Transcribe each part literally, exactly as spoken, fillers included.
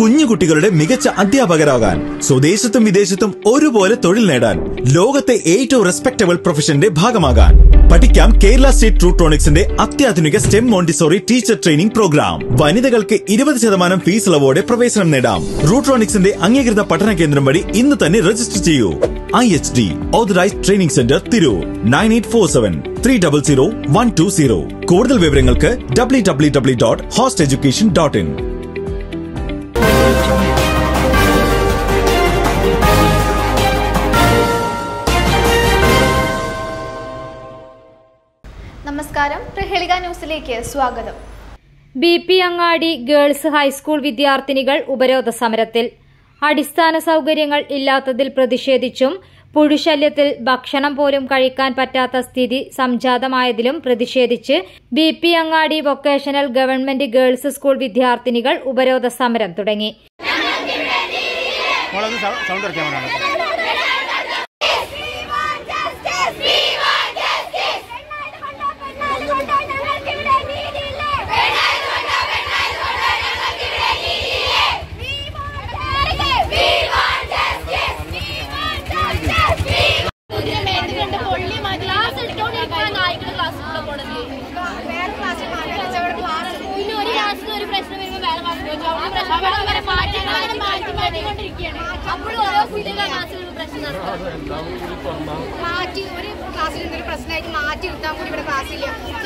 കുഞ്ഞുകുട്ടികളുടെ മികച്ച അധ്യാപകരാകാൻ, സ്വദേശത്തും വിദേശത്തും ഒരുപോലെ തൊഴിൽ നേടാൻ, ലോകത്തെ ഏറ്റവും റെസ്പെക്ടബിൾ പ്രൊഫഷന്റെ ഭാഗമാകാൻ പഠിക്കാം കേരള സ്റ്റേറ്റ് റൂട്രോണിക്സിന്റെ അത്യാധുനിക STEM montessori teacher training programme. വനിതകൾക്ക് ഇരുപത് ശതമാനം ഫീസ് ഇളവോടെ പ്രവേശനം നേടാം. റൂട്രോണിക്സിന്റെ അംഗീകൃത പഠന കേന്ദ്രം വഴി ഇന്ന് തന്നെ രജിസ്റ്റർ ചെയ്യൂ. I H D authorised training centre Tirur nine eight four seven three double zero one two zero. കൂടുതൽ വിവരങ്ങൾക്ക് W W W dot host education dot in. നമസ്കാരം, പ്രഹേളിക ന്യൂസിലേക്ക് സ്വാഗതം. B P Angadi girls high school വിദ്യാർത്ഥിനികൾ ഉപരോധ സമരത്തിൽ. അടിസ്ഥാന സൌകര്യങ്ങൾ ഇല്ലാത്തതിൽ പ്രതിഷേധിച്ചും പുഴുശല്യത്തിൽ ഭക്ഷണം പോലും കഴിക്കാൻ പറ്റാത്ത സ്ഥിതി സംജാതമായതിലും പ്രതിഷേധിച്ച് B P Angadi vocational government girls school വിദ്യാർത്ഥിനികൾ ഉപരോധ സമരം തുടങ്ങി. മാറ്റി ഒരു ക്ലാസ്സിൽ നിന്നൊരു പ്രശ്നമായിട്ട് മാറ്റി നിർത്താൻ കൂടി ഇവിടെ ക്ലാസ്സില്ല.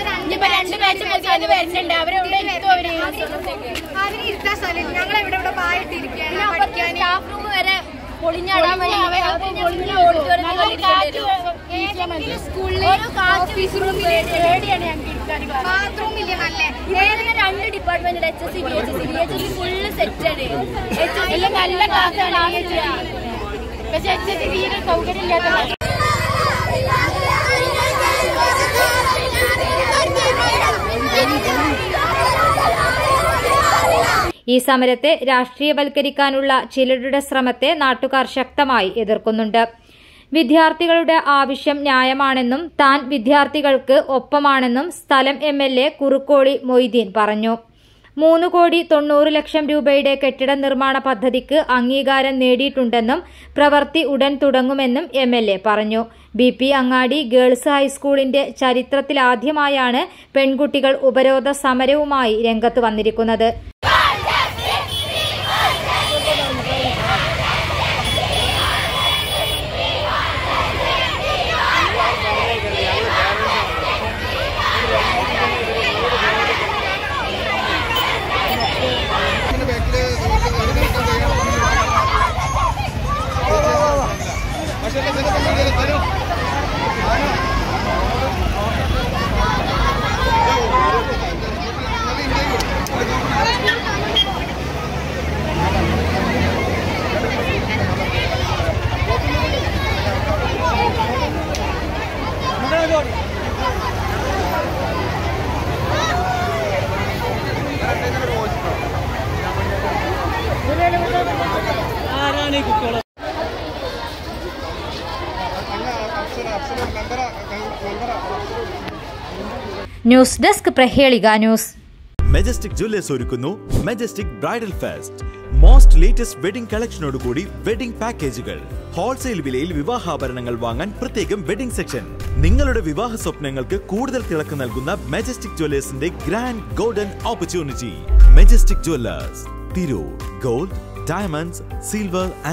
അവര് ഇരുത്താൻ സ്ഥലം ഞങ്ങൾ ഇവിടെ ഇവിടെ പായിട്ടിരിക്കുകയാണ്. സ്റ്റാഫ് റൂം വരെ പൊളിഞ്ഞാടാൻ ബാത്റൂം ഇല്ല. നല്ല രണ്ട് department H S C B H C B H C full സെറ്റാണ്. എല്ലാം നല്ല ക്ലാസ്സാണ്. പക്ഷെ എച്ച് എസ് സി തീരെ സൗകര്യം ഇല്ലാത്ത ഈ സമരത്തെ രാഷ്ട്രീയവൽക്കരിക്കാനുള്ള ചിലരുടെ ശ്രമത്തെ നാട്ടുകാർ ശക്തമായി എതിർക്കുന്നുണ്ട്. വിദ്യാർത്ഥികളുടെ ആവശ്യം ന്യായമാണെന്നും താൻ വിദ്യാർത്ഥികൾക്ക് ഒപ്പമാണെന്നും സ്ഥലം M L A Kurukkoli Moideen പറഞ്ഞു. മൂന്ന് കോടി തൊണ്ണൂറ് ലക്ഷം രൂപയുടെ കെട്ടിട നിർമ്മാണ പദ്ധതിക്ക് അംഗീകാരം നേടിയിട്ടുണ്ടെന്നും പ്രവൃത്തി ഉടൻ തുടങ്ങുമെന്നും എം എൽ എ പറഞ്ഞു. ബി പി അങ്ങാടി ഗേൾസ് ഹൈസ്കൂളിന്റെ ചരിത്രത്തിലാദ്യമായാണ് പെൺകുട്ടികൾ ഉപരോധ സമരവുമായി രംഗത്ത് വന്നിരിക്കുന്നത്. News desk Prahelika news. Majestic Jewellers ഒരുക്കുന്നു Majestic bridal fest. Most latest wedding കളക്ഷനോടുകൂടി വെഡിംഗ് പാക്കേജുകൾ. ഹോൾസെയിൽ വിലയിൽ വിവാഹാഭരണങ്ങൾ വാങ്ങാൻ പ്രത്യേകം വെഡിംഗ് സെക്ഷൻ. നിങ്ങളുടെ വിവാഹ സ്വപ്നങ്ങൾക്ക് കൂടുതൽ തിളക്കം നൽകുന്ന മെജസ്റ്റിക് ജ്വല്ലേഴ്സിന്റെ grand golden opportunity. Majestic Jewellers Tirur. Gold, diamonds, silver